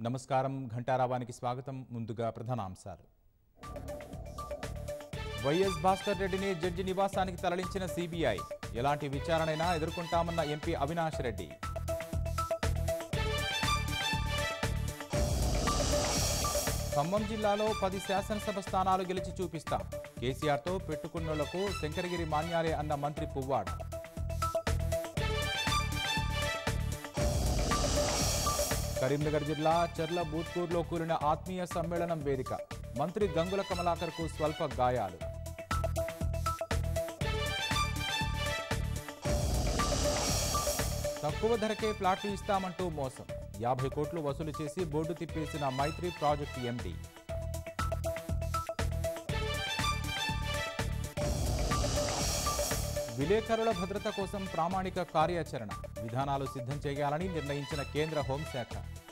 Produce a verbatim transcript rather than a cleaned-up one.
నమస్కారం ఘంటారావానికి స్వాగతం. ముందుగా ప్రధానాంశాలు. వైఎస్ భాస్కర్ రెడ్డిని జడ్జి నివాసానికి తరలించిన సీబీఐ. ఎలాంటి విచారణైనా ఎదుర్కొంటామన్న ఎంపీ అవినాష్ రెడ్డి. ఖమ్మం జిల్లాలో పది శాసనసభ స్థానాలు గెలిచి చూపిస్తాం. కేసీఆర్తో పెట్టుకున్నోళ్లకు శంకరగిరి మాన్యాలే అన్న మంత్రి పువ్వాడ. కరీంనగర్ జిల్లా చర్ల బూత్కూర్లో కూలిన ఆత్మీయ సమ్మేళనం వేదిక. మంత్రి గంగుల కమలాకర్కు స్వల్ప గాయాలు. తక్కువ ధరకే ప్లాట్లు ఇస్తామంటూ మోసం. యాభై కోట్లు వసూలు చేసి బోర్డు తిప్పేసిన మైత్రి ప్రాజెక్టు ఎండీ. విలేకరుల భద్రత కోసం ప్రామాణిక కార్యాచరణ విధానాలు సిద్ధం చేయాలని నిర్ణయించిన కేంద్ర హోంశాఖ.